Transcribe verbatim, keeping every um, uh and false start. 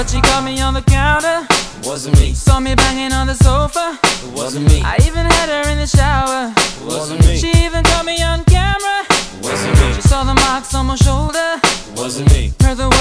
but she caught me on the counter. It wasn't me. Saw me banging on the sofa. It wasn't me. I even had her in the shower. It wasn't me. She even caught me on camera. It wasn't me. She saw the marks on my shoulder. It wasn't me. Heard the